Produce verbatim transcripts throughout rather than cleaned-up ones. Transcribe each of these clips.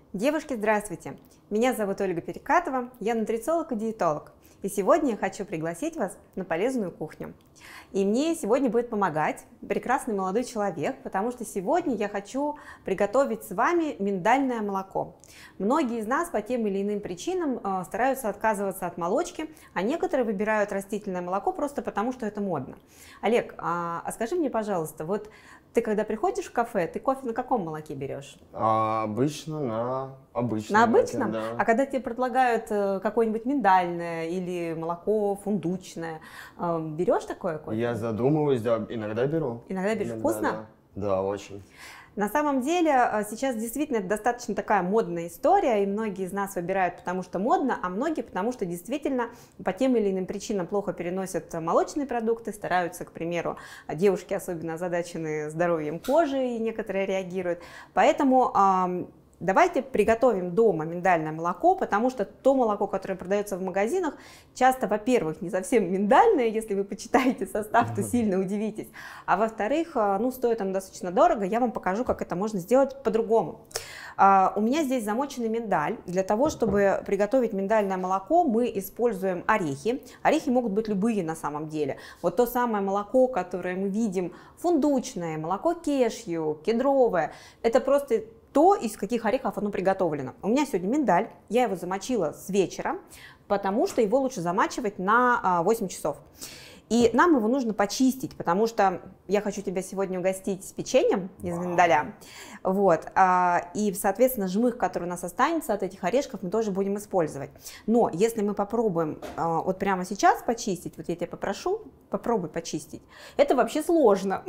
Девушки, здравствуйте! Меня зовут Ольга Перекатова, я нутрициолог и диетолог. И сегодня я хочу пригласить вас на полезную кухню. И мне сегодня будет помогать прекрасный молодой человек, потому что сегодня я хочу приготовить с вами миндальное молоко. Многие из нас по тем или иным причинам э, стараются отказываться от молочки, а некоторые выбирают растительное молоко просто потому, что это модно. Олег, а, а скажи мне, пожалуйста, вот ты когда приходишь в кафе, ты кофе на каком молоке берешь? А, обычно на обычном. На обычном? Молоке, да. А когда тебе предлагают какое-нибудь миндальное или молоко фундучное, берешь такое кофе? Я задумываюсь, да, иногда беру. Иногда берешь. Иногда, Вкусно? Да. да, очень. На самом деле сейчас действительно это достаточно такая модная история, и многие из нас выбирают потому что модно, а многие потому что действительно по тем или иным причинам плохо переносят молочные продукты, стараются, к примеру, девушки особенно озадачены здоровьем кожи, и некоторые реагируют. Поэтому давайте приготовим дома миндальное молоко, потому что то молоко, которое продается в магазинах, часто, во-первых, не совсем миндальное, если вы почитаете состав, то сильно удивитесь, а во-вторых, ну, стоит оно достаточно дорого, я вам покажу, как это можно сделать по-другому. У меня здесь замоченный миндаль. Для того, чтобы приготовить миндальное молоко, мы используем орехи. Орехи могут быть любые на самом деле. Вот то самое молоко, которое мы видим, фундучное, молоко кешью, кедровое, это просто то, из каких орехов оно приготовлено. У меня сегодня миндаль, я его замочила с вечера, потому что его лучше замачивать на восемь часов. И нам его нужно почистить, потому что я хочу тебя сегодня угостить с печеньем из миндаля. Вот. И, соответственно, жмых, который у нас останется от этих орешков, мы тоже будем использовать. Но если мы попробуем вот прямо сейчас почистить, вот я тебя попрошу, попробуй почистить, это вообще сложно.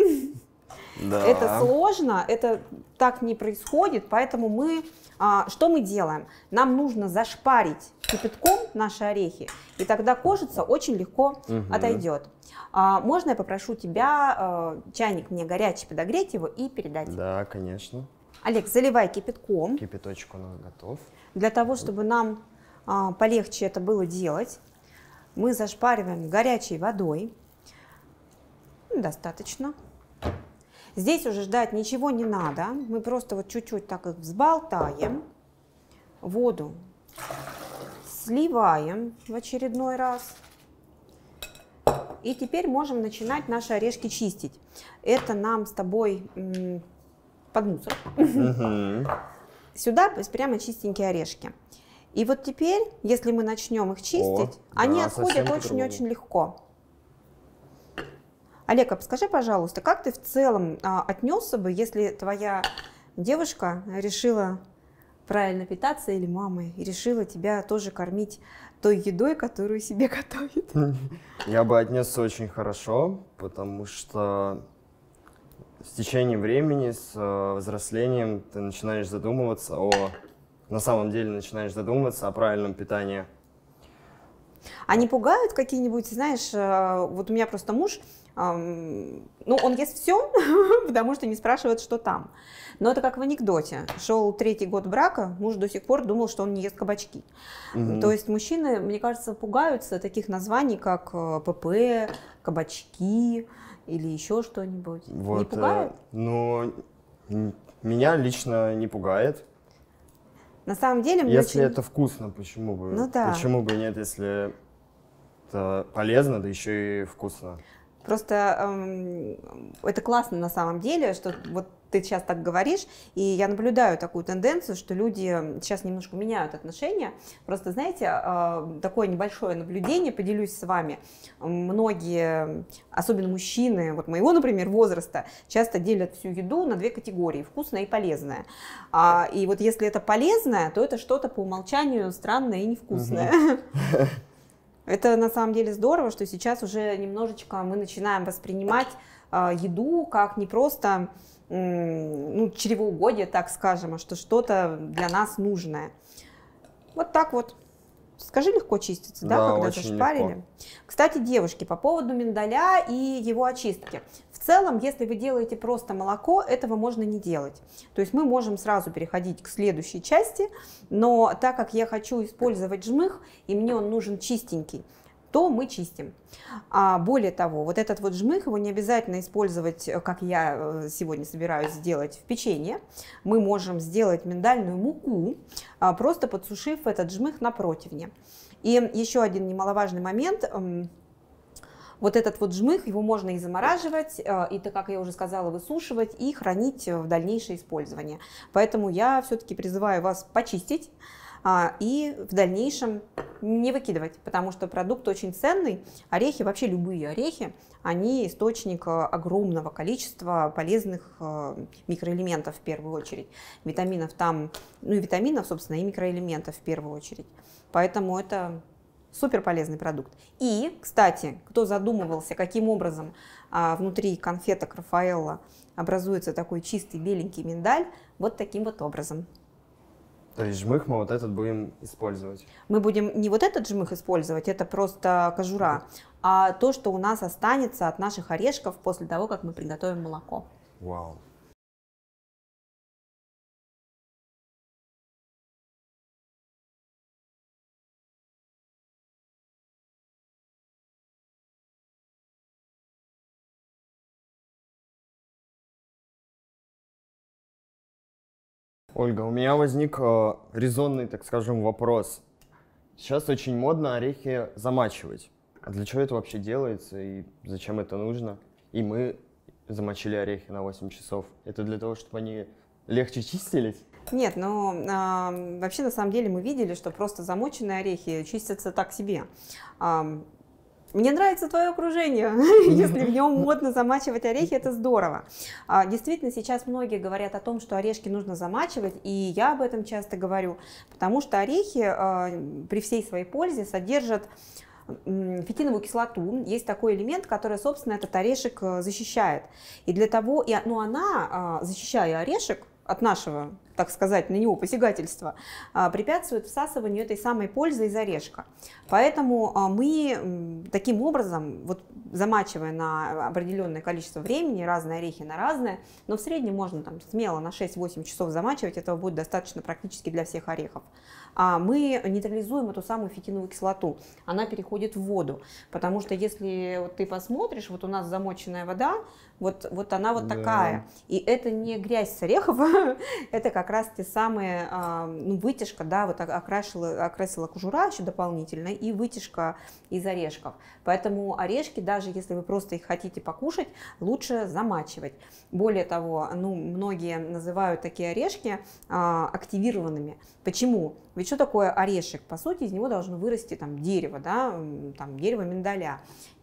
Да. Это сложно, это так не происходит, поэтому мы, а, что мы делаем? Нам нужно зашпарить кипятком наши орехи, и тогда кожица очень легко угу. отойдет. А, можно я попрошу тебя, а, чайник мне горячий, подогреть его и передать? Да, конечно. Олег, заливай кипятком. Кипяточек у нас готов. Для того, чтобы нам а, полегче это было делать, мы зашпариваем горячей водой. Достаточно. Здесь уже ждать ничего не надо, мы просто вот чуть-чуть так их взболтаем, воду сливаем в очередной раз. И теперь можем начинать наши орешки чистить. Это нам с тобой м, под мусор. Сюда прямо чистенькие орешки. И вот теперь, если мы начнем их чистить, они отходят очень-очень легко. Олег, а подскажи, пожалуйста, как ты в целом а, отнесся бы, если твоя девушка решила правильно питаться, или мама, и решила тебя тоже кормить той едой, которую себе готовит? Я бы отнесся очень хорошо, потому что с течением времени, с взрослением ты начинаешь задумываться о... На самом деле начинаешь задумываться о правильном питании. А не пугают какие-нибудь, знаешь, вот у меня просто муж, ну, он ест все, потому что не спрашивает, что там. Но это как в анекдоте. Шел третий год брака, муж до сих пор думал, что он не ест кабачки. Угу. То есть мужчины, мне кажется, пугаются таких названий, как ПП, кабачки или еще что-нибудь. Вот, не пугают? Ну, меня лично не пугает. На самом деле, мне если очень... это вкусно, почему бы? Ну, да. Почему бы нет, если это полезно, да еще и вкусно? Просто эм, это классно на самом деле, что вот ты сейчас так говоришь, и я наблюдаю такую тенденцию, что люди сейчас немножко меняют отношения. Просто, знаете, э, такое небольшое наблюдение, поделюсь с вами. Многие, особенно мужчины, вот моего, например, возраста, часто делят всю еду на две категории: вкусное и полезное. А, и вот если это полезное, то это что-то по умолчанию странное и невкусное. Это на самом деле здорово, что сейчас уже немножечко мы начинаем воспринимать э, еду как не просто э, ну, чревоугодие, так скажем, а что что-то для нас нужное. Вот так вот. Скажи, легко чистится, да, да, когда зашпарили? Легко. Кстати, девушки, по поводу миндаля и его очистки. В целом, если вы делаете просто молоко, этого можно не делать. То есть мы можем сразу переходить к следующей части, но так как я хочу использовать жмых, и мне он нужен чистенький, то мы чистим. А более того, вот этот вот жмых, его не обязательно использовать, как я сегодня собираюсь сделать, в печенье. Мы можем сделать миндальную муку, просто подсушив этот жмых на противне. И еще один немаловажный момент. Вот этот вот жмых, его можно и замораживать, и, так как я уже сказала, высушивать и хранить в дальнейшее использование. Поэтому я все-таки призываю вас почистить и в дальнейшем не выкидывать, потому что продукт очень ценный. Орехи, вообще любые орехи, они источник огромного количества полезных микроэлементов в первую очередь. Витаминов там, ну и витаминов, собственно, и микроэлементов в первую очередь. Поэтому это супер полезный продукт. И, кстати, кто задумывался, каким образом а, внутри конфеток Рафаэлло образуется такой чистый беленький миндаль, вот таким вот образом. То есть жмых мы вот этот будем использовать? Мы будем не вот этот жмых использовать, это просто кожура, а то, что у нас останется от наших орешков после того, как мы приготовим молоко. Вау. Ольга, у меня возник э, резонный, так скажем, вопрос. Сейчас очень модно орехи замачивать. А для чего это вообще делается и зачем это нужно? И мы замочили орехи на восемь часов. Это для того, чтобы они легче чистились? Нет, но э, вообще на самом деле мы видели, что просто замоченные орехи чистятся так себе. Э, Мне нравится твое окружение, если в нем модно замачивать орехи, это здорово. Действительно, сейчас многие говорят о том, что орешки нужно замачивать, и я об этом часто говорю, потому что орехи при всей своей пользе содержат фитиновую кислоту. Есть такой элемент, который, собственно, этот орешек защищает. И для того, и, ну, она, защищая орешек от нашего, так сказать, на него посягательства, препятствует всасыванию этой самой пользы из орешка. Поэтому мы таким образом, вот замачивая на определенное количество времени, разные орехи на разное, но в среднем можно там смело на шесть-восемь часов замачивать, этого будет достаточно практически для всех орехов. А мы нейтрализуем эту самую фитиновую кислоту, она переходит в воду, потому что если вот ты посмотришь, вот у нас замоченная вода, вот, вот она вот да. такая, и это не грязь с орехов, это как раз те самые, ну, вытяжка, да, вот окрасила, окрасила кожура еще дополнительно и вытяжка из орешков, поэтому орешки, даже если вы просто их хотите покушать, лучше замачивать. Более того, ну, многие называют такие орешки активированными. Почему? Ведь что такое орешек? По сути, из него должно вырасти там дерево, да, там дерево миндаля.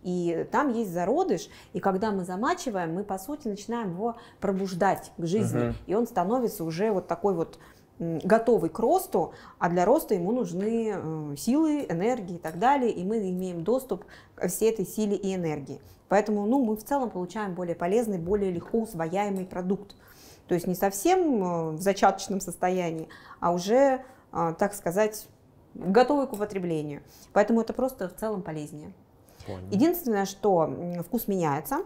И там есть зародыш, и когда мы замачиваем, мы, по сути, начинаем его пробуждать к жизни. Uh-huh. И он становится уже вот такой вот готовый к росту, а для роста ему нужны силы, энергии и так далее, и мы имеем доступ к всей этой силе и энергии. Поэтому, ну, мы в целом получаем более полезный, более легко усвояемый продукт. То есть не совсем в зачаточном состоянии, а уже, так сказать, готовый к употреблению. Поэтому это просто в целом полезнее. Понял. Единственное, что вкус меняется.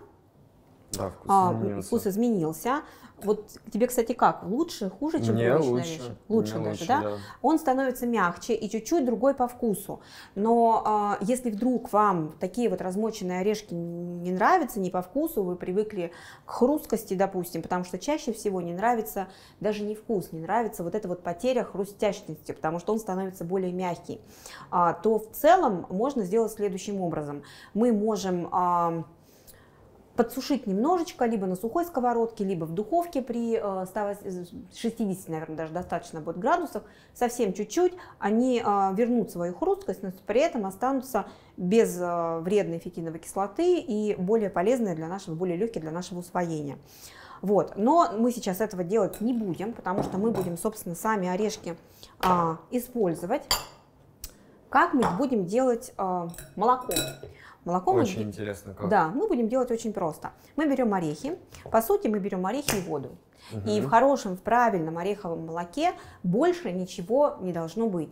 Да, вкус а, изменился. Вкус изменился. Вот тебе, кстати, как? Лучше, хуже, чем привычный орешек? Лучше даже, лучше, да? да? Он становится мягче и чуть-чуть другой по вкусу. Но а, если вдруг вам такие вот размоченные орешки не нравятся, не по вкусу, вы привыкли к хрусткости, допустим, потому что чаще всего не нравится даже не вкус, не нравится вот эта вот потеря хрустящности, потому что он становится более мягкий, а, то в целом можно сделать следующим образом. Мы можем... А, подсушить немножечко, либо на сухой сковородке, либо в духовке при ста шестидесяти, наверное, даже достаточно будет градусах, совсем чуть-чуть, они вернут свою хрусткость, но при этом останутся без вредной фитиновой кислоты и более полезные для нашего, более легкие для нашего усвоения. Вот. Но мы сейчас этого делать не будем, потому что мы будем, собственно, сами орешки а, использовать. Как мы будем делать а, молоко? Молоко очень мы, интересно, как. Да, мы будем делать очень просто. Мы берем орехи, по сути мы берем орехи и воду. Угу. И в хорошем, в правильном ореховом молоке больше ничего не должно быть.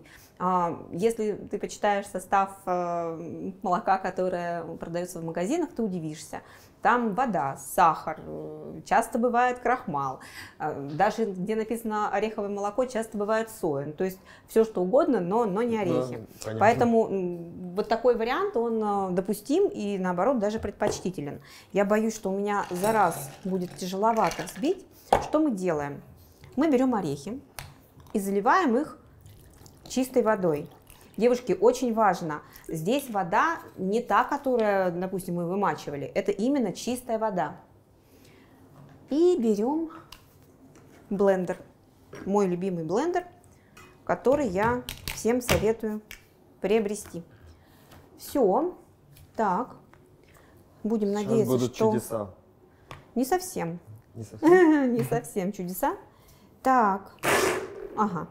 Если ты почитаешь состав молока, которое продается в магазинах, ты удивишься. Там вода, сахар, часто бывает крахмал, даже где написано ореховое молоко, часто бывает соя. То есть все что угодно, но, но не орехи. Да, поэтому вот такой вариант, он допустим и наоборот даже предпочтителен. Я боюсь, что у меня за раз будет тяжеловато взбить. Что мы делаем? Мы берем орехи и заливаем их чистой водой. Девушки, очень важно, здесь вода не та, которая, допустим, мы вымачивали, это именно чистая вода. И берем блендер, мой любимый блендер, который я всем советую приобрести. Все, так, будем Сейчас надеяться, будут что... чудеса. Не совсем. Не совсем? Не совсем чудеса. Так, ага.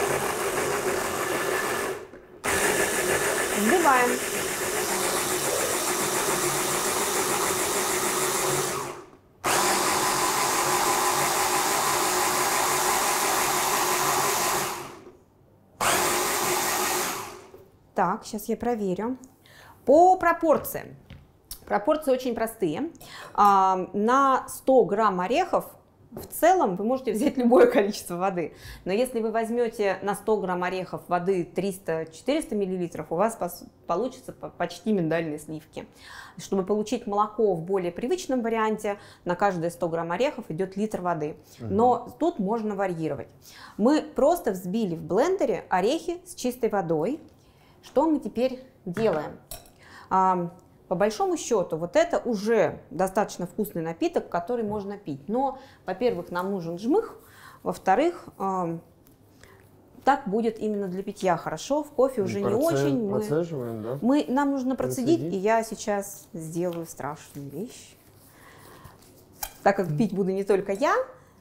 Взбиваем. Так, сейчас я проверю. По пропорциям. Пропорции очень простые. А, на сто грамм орехов в целом вы можете взять любое количество воды, но если вы возьмете на сто грамм орехов воды триста-четыреста миллилитров, у вас получится почти миндальные сливки. Чтобы получить молоко в более привычном варианте, на каждые сто грамм орехов идет литр воды. Но тут можно варьировать. Мы просто взбили в блендере орехи с чистой водой. Что мы теперь делаем? По большому счету, вот это уже достаточно вкусный напиток, который можно пить. Но, во-первых, нам нужен жмых, во-вторых, э, так будет именно для питья хорошо, в кофе уже Проце... не очень. Мы... Процеживаем, да? Мы... Нам нужно процедить, Процедить. И я сейчас сделаю страшную вещь. Так как пить буду не только я,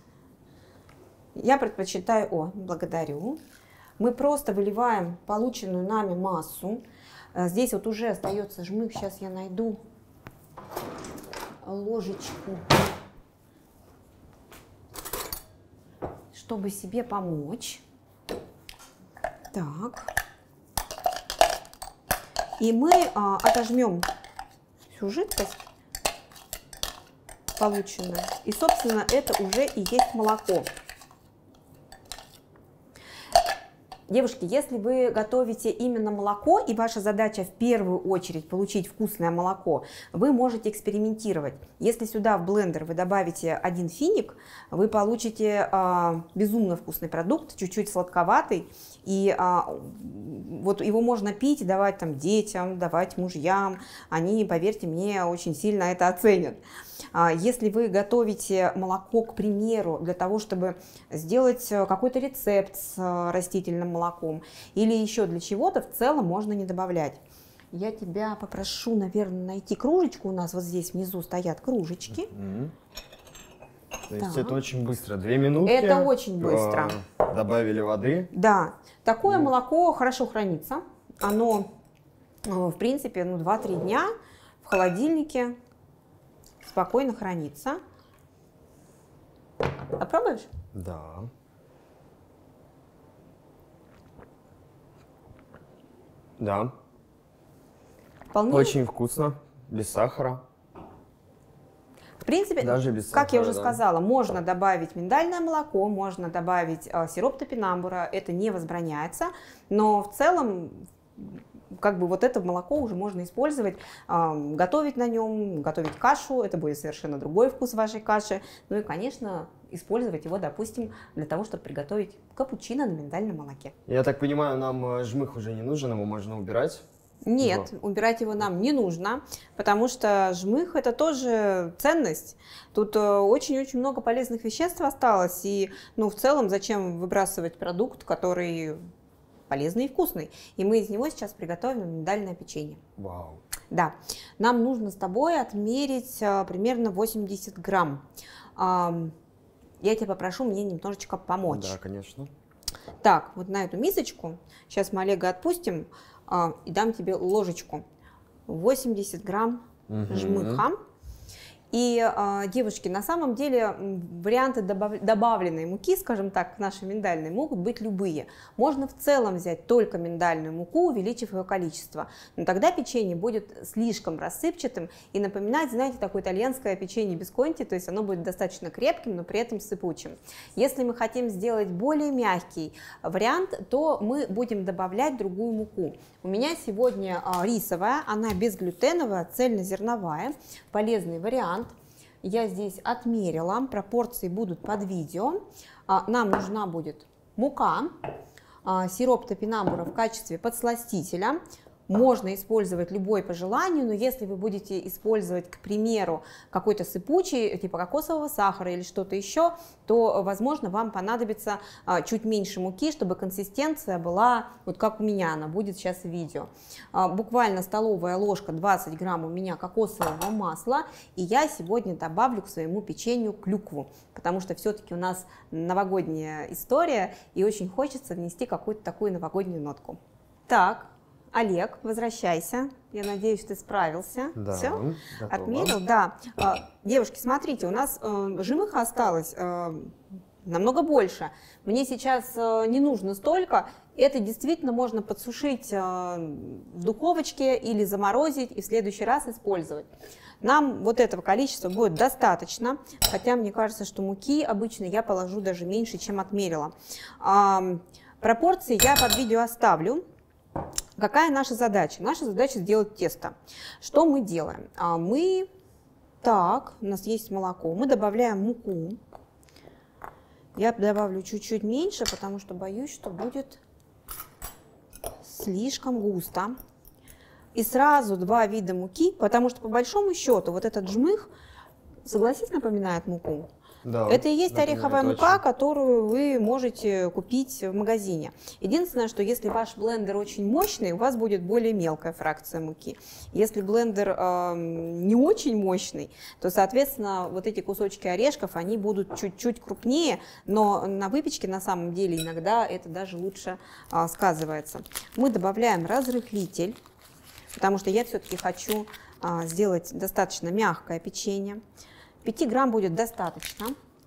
я предпочитаю... О, благодарю. Мы просто выливаем полученную нами массу. Здесь вот уже остается жмых. Сейчас я найду ложечку, чтобы себе помочь. Так. И мы а, отожмем всю жидкость полученную. И, собственно, это уже и есть молоко. Девушки, если вы готовите именно молоко, и ваша задача в первую очередь получить вкусное молоко, вы можете экспериментировать. Если сюда в блендер вы добавите один финик, вы получите а, безумно вкусный продукт, чуть-чуть сладковатый, и а, вот его можно пить, давать там детям, давать мужьям, они, поверьте мне, очень сильно это оценят. Если вы готовите молоко, к примеру, для того, чтобы сделать какой-то рецепт с растительным молоком или еще для чего-то, в целом можно не добавлять. Я тебя попрошу, наверное, найти кружечку. У нас вот здесь внизу стоят кружечки. Mm-hmm. То есть это очень быстро, две минуты. Это очень быстро. Добавили воды. Да, такое mm. молоко хорошо хранится. Оно, в принципе, ну, два-три дня в холодильнике спокойно хранится. Попробуешь? Да. Да. Вполне. Очень вкусно, без сахара. В принципе, даже без как сахара, я уже да. сказала, можно добавить миндальное молоко, можно добавить э, сироп топинамбура, это не возбраняется, но в целом, как бы вот это молоко уже можно использовать, э, готовить на нем, готовить кашу, это будет совершенно другой вкус вашей каши, ну и, конечно, использовать его, допустим, для того, чтобы приготовить капучино на миндальном молоке. Я так понимаю, нам жмых уже не нужен, его можно убирать? Нет, Да. убирать его нам не нужно, потому что жмых – это тоже ценность. Тут очень-очень много полезных веществ осталось, и ну, в целом зачем выбрасывать продукт, который полезный и вкусный. И мы из него сейчас приготовим миндальное печенье. Вау. Да, нам нужно с тобой отмерить а, примерно восемьдесят грамм. А, я тебя попрошу мне немножечко помочь. Да, конечно. Так, вот на эту мисочку, сейчас мы Олега отпустим, и дам тебе ложечку, восемьдесят грамм угу. жмыха. И, девушки, на самом деле варианты добавленной муки, скажем так, к нашей миндальной, могут быть любые. Можно в целом взять только миндальную муку, увеличив ее количество, но тогда печенье будет слишком рассыпчатым и напоминать, знаете, такое итальянское печенье бисконти, то есть оно будет достаточно крепким, но при этом сыпучим. Если мы хотим сделать более мягкий вариант, то мы будем добавлять другую муку. У меня сегодня рисовая, она безглютеновая, цельнозерновая, полезный вариант. Я здесь отмерила, пропорции будут под видео. Нам нужна будет мука, сироп топинамбура в качестве подсластителя. Можно использовать любой по желанию, но если вы будете использовать, к примеру, какой-то сыпучий, типа кокосового сахара или что-то еще, то, возможно, вам понадобится чуть меньше муки, чтобы консистенция была, вот как у меня она будет сейчас в видео. Буквально столовая ложка, двадцать грамм у меня кокосового масла, и я сегодня добавлю к своему печенью клюкву, потому что все-таки у нас новогодняя история, и очень хочется внести какую-то такую новогоднюю нотку. Так. Олег, возвращайся. Я надеюсь, ты справился. Да, все? готово. Отмерил? Да. Девушки, смотрите, у нас жимых осталось намного больше. Мне сейчас не нужно столько. Это действительно можно подсушить в духовочке или заморозить и в следующий раз использовать. Нам вот этого количества будет достаточно, хотя мне кажется, что муки обычно я положу даже меньше, чем отмерила. Пропорции я под видео оставлю. Какая наша задача? Наша задача сделать тесто. Что мы делаем? Мы, так, у нас есть молоко, мы добавляем муку. Я добавлю чуть-чуть меньше, потому что боюсь, что будет слишком густо. И сразу два вида муки, потому что по большому счету вот этот жмых, согласись, напоминает муку. Да, это и есть ореховая мука, очень. которую вы можете купить в магазине. Единственное, что если ваш блендер очень мощный, у вас будет более мелкая фракция муки. Если блендер э, не очень мощный, то, соответственно, вот эти кусочки орешков, они будут чуть-чуть крупнее, но на выпечке на самом деле иногда это даже лучше э, сказывается. Мы добавляем разрыхлитель, потому что я все-таки хочу э, сделать достаточно мягкое печенье. пяти грамм будет достаточно.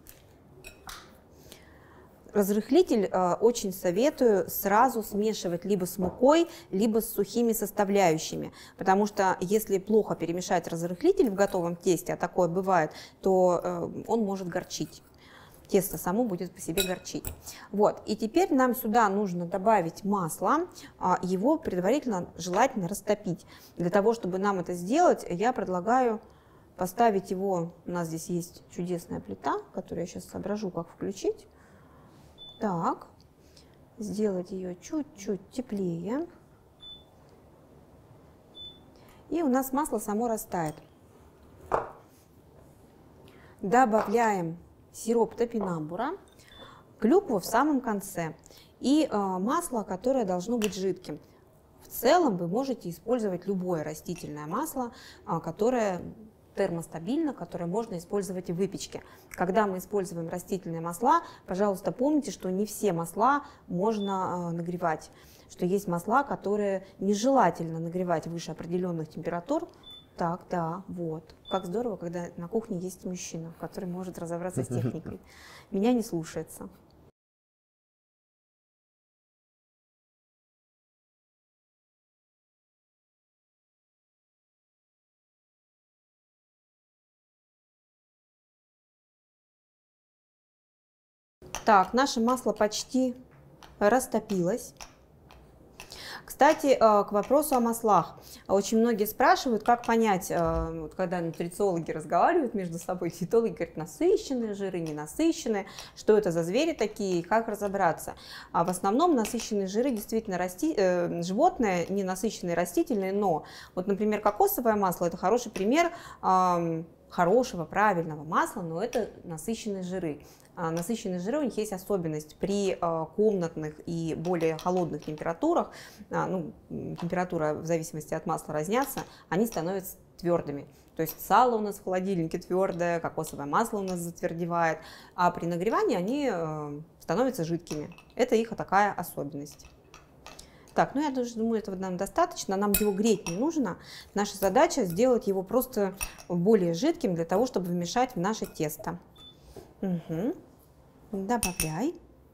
Разрыхлитель э, очень советую сразу смешивать либо с мукой, либо с сухими составляющими, потому что если плохо перемешать разрыхлитель в готовом тесте, а такое бывает, то э, он может горчить. Тесто само будет по себе горчить. Вот. И теперь нам сюда нужно добавить масло, его предварительно желательно растопить. Для того, чтобы нам это сделать, я предлагаю поставить его, у нас здесь есть чудесная плита, которую я сейчас соображу, как включить. Так, сделать ее чуть-чуть теплее. И у нас масло само растает. Добавляем сироп топинамбура, клюкву в самом конце и э, масло, которое должно быть жидким. В целом вы можете использовать любое растительное масло, э, которое термостабильно, которое можно использовать и в выпечке. Когда мы используем растительные масла, пожалуйста, помните, что не все масла можно э, нагревать, что есть масла, которые нежелательно нагревать выше определенных температур. Так, да, вот. Как здорово, когда на кухне есть мужчина, который может разобраться с техникой. Меня не слушается. Так, наше масло почти растопилось. Кстати, к вопросу о маслах. Очень многие спрашивают, как понять, когда нутрициологи разговаривают между собой, диетологи говорят, насыщенные жиры, ненасыщенные, что это за звери такие, как разобраться. А в основном насыщенные жиры действительно расти... э, животные, ненасыщенные растительные, но вот, например, кокосовое масло – это хороший пример э, хорошего, правильного масла, но это насыщенные жиры. Насыщенные жиры, у них есть особенность при комнатных и более холодных температурах, ну, температура в зависимости от масла разнятся, они становятся твердыми. То есть сало у нас в холодильнике твердое, кокосовое масло у нас затвердевает, а при нагревании они становятся жидкими. Это их такая особенность. Так, ну я даже думаю, этого нам достаточно, нам его греть не нужно. Наша задача сделать его просто более жидким для того, чтобы вмешать в наше тесто. Угу. Добавляй.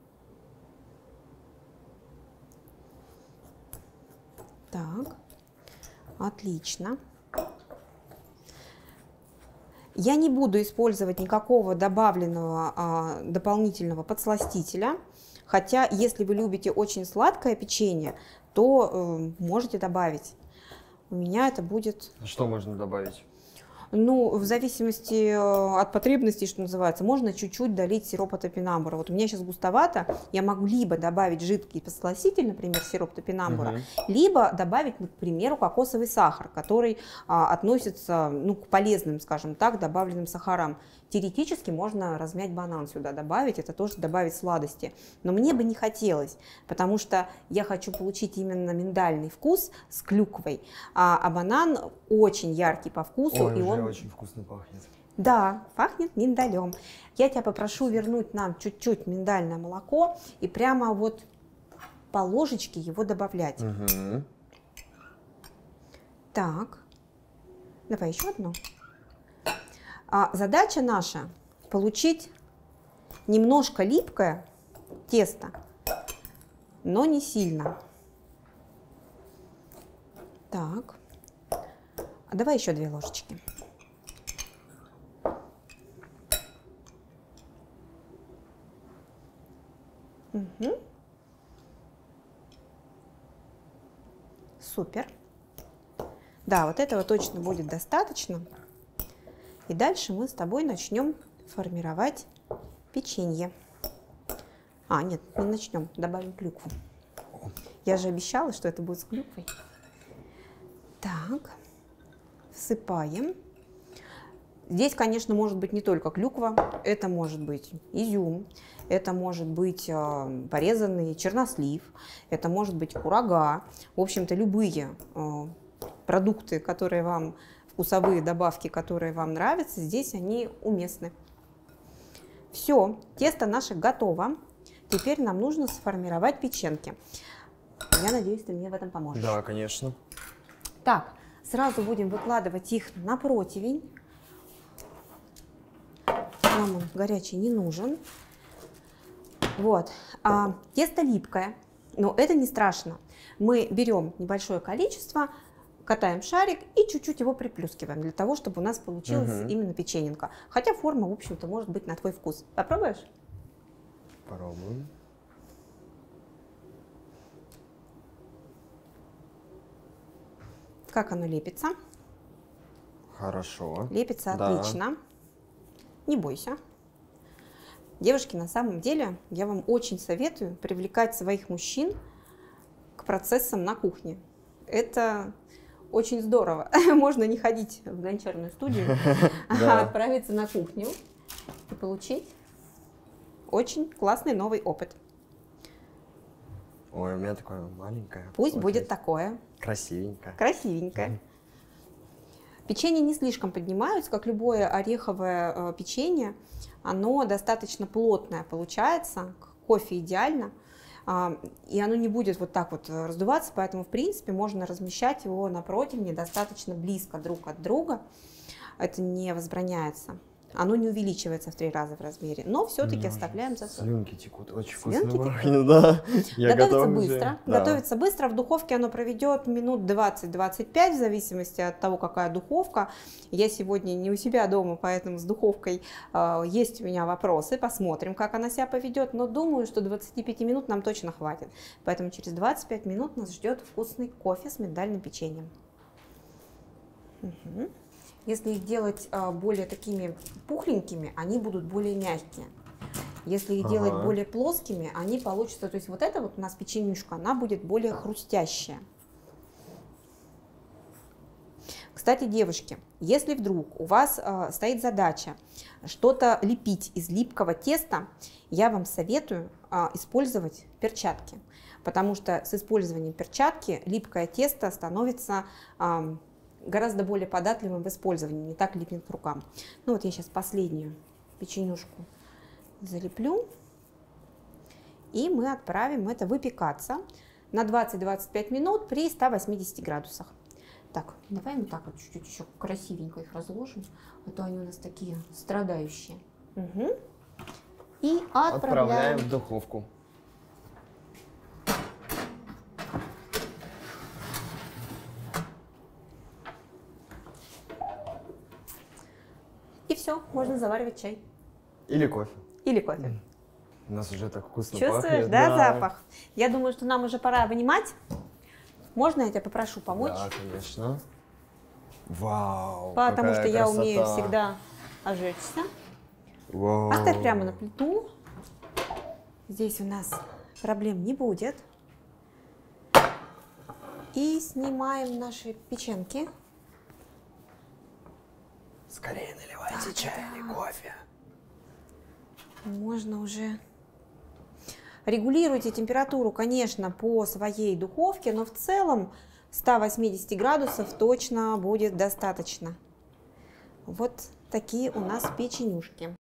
Так, отлично. Я не буду использовать никакого добавленного а, дополнительного подсластителя. Хотя, если вы любите очень сладкое печенье, то э, можете добавить. У меня это будет... Что можно добавить? Ну, в зависимости от потребностей, что называется, можно чуть-чуть долить сиропа топинамбура. Вот у меня сейчас густовато, я могу либо добавить жидкий подсластитель, например, сироп топинамбура, uh-huh. либо добавить, к примеру, кокосовый сахар, который а, относится, ну, к полезным, скажем так, добавленным сахарам. Теоретически можно размять банан сюда добавить, это тоже добавить сладости. Но мне бы не хотелось, потому что я хочу получить именно миндальный вкус с клюквой, а, а банан очень яркий по вкусу. Ой, и уже он очень вкусно пахнет. Да, пахнет миндалем. Я тебя попрошу вернуть нам чуть-чуть миндальное молоко и прямо вот по ложечке его добавлять. Угу. Так, давай еще одну. А задача наша получить немножко липкое тесто, но не сильно. Так, а давай еще две ложечки. Угу. Супер. Да, вот этого точно будет достаточно. И дальше мы с тобой начнем формировать печенье. А, нет, не начнем, добавим клюкву. Я же обещала, что это будет с клюквой. Так, всыпаем. Здесь, конечно, может быть не только клюква, это может быть изюм, это может быть э, порезанный чернослив, это может быть курага. В общем-то, любые э, продукты, которые вам, вкусовые добавки, которые вам нравятся, здесь они уместны. Все, тесто наше готово. Теперь нам нужно сформировать печенки. Я надеюсь, ты мне в этом поможешь. Да, конечно. Так, сразу будем выкладывать их на противень. Нам он горячий не нужен. Вот. А, тесто липкое, но это не страшно. Мы берем небольшое количество, катаем шарик и чуть-чуть его приплюскиваем, для того, чтобы у нас получилась угу. именно печененка. Хотя форма, в общем-то, может быть на твой вкус. Попробуешь? Попробуем. Как оно лепится? Хорошо. Лепится да. отлично. Не бойся. Девушки, на самом деле, я вам очень советую привлекать своих мужчин к процессам на кухне. Это очень здорово. Можно не ходить в гончарную студию, а отправиться на кухню и получить очень классный новый опыт. Ой, у меня такое маленькое. Пусть будет такое. Красивенькое. Красивенькое. Печенье не слишком поднимаются, как любое ореховое э, печенье. Оно достаточно плотное получается, к кофе идеально. Э, и оно не будет вот так вот раздуваться, поэтому, в принципе, можно размещать его на противне достаточно близко друг от друга. Это не возбраняется. Оно не увеличивается в три раза в размере, но все-таки оставляем за собой. Слюнки текут, очень вкусно пахнет, да. Я Готовится готов быстро. уже. Да. Готовится быстро. В духовке оно проведет минут двадцать-двадцать пять, в зависимости от того, какая духовка. Я сегодня не у себя дома, поэтому с духовкой э, есть у меня вопросы. Посмотрим, как она себя поведет. Но думаю, что двадцати пяти минут нам точно хватит. Поэтому через двадцать пять минут нас ждет вкусный кофе с миндальным печеньем. Угу. Если их делать а, более такими пухленькими, они будут более мягкие. Если их ага. делать более плоскими, они получатся, то есть вот эта вот у нас печенюшка, она будет более хрустящая. Кстати, девушки, если вдруг у вас а, стоит задача что-то лепить из липкого теста, я вам советую а, использовать перчатки, потому что с использованием перчатки липкое тесто становится а, гораздо более податливым в использовании, не так липнет к рукам. Ну вот я сейчас последнюю печенюшку залеплю, и мы отправим это выпекаться на двадцать-двадцать пять минут при ста восьмидесяти градусах. Так, давай мы так вот чуть-чуть еще красивенько их разложим, а то они у нас такие страдающие. Угу. И отправляем. Отправляем в духовку. И все, можно заваривать чай. Или кофе. Или кофе. У нас уже так вкусно Чувствуешь, пахнет. да, да, запах? Я думаю, что нам уже пора вынимать. Можно я тебя попрошу помочь? Да, конечно. Вау, Потому какая что я красота. умею всегда ожечься. Вау. Поставь прямо на плиту. Здесь у нас проблем не будет. И снимаем наши печенки. Скорее наливайте Да, чай да. или кофе. Можно уже... Регулируйте температуру, конечно, по своей духовке, но в целом ста восьмидесяти градусов точно будет достаточно. Вот такие у нас печенюшки.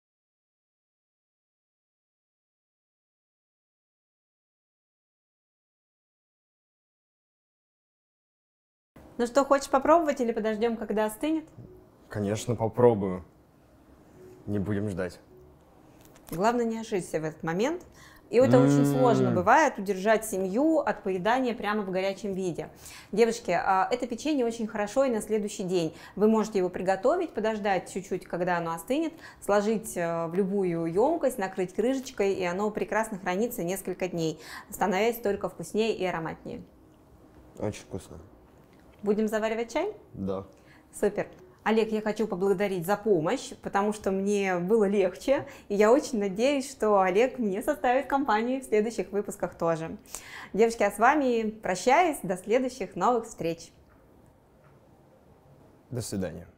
Ну что, хочешь попробовать или подождем, когда остынет? Конечно, попробую. Не будем ждать. Главное, не ошибся в этот момент. И это М-м. очень сложно бывает, удержать семью от поедания прямо в горячем виде. Девочки, это печенье очень хорошо и на следующий день. Вы можете его приготовить, подождать чуть-чуть, когда оно остынет, сложить в любую емкость, накрыть крышечкой, и оно прекрасно хранится несколько дней, становясь только вкуснее и ароматнее. Очень вкусно. Будем заваривать чай? Да. Супер. Олег, я хочу поблагодарить за помощь, потому что мне было легче, и я очень надеюсь, что Олег мне составит компанию в следующих выпусках тоже. Девочки, а с вами прощаюсь, до следующих новых встреч. До свидания.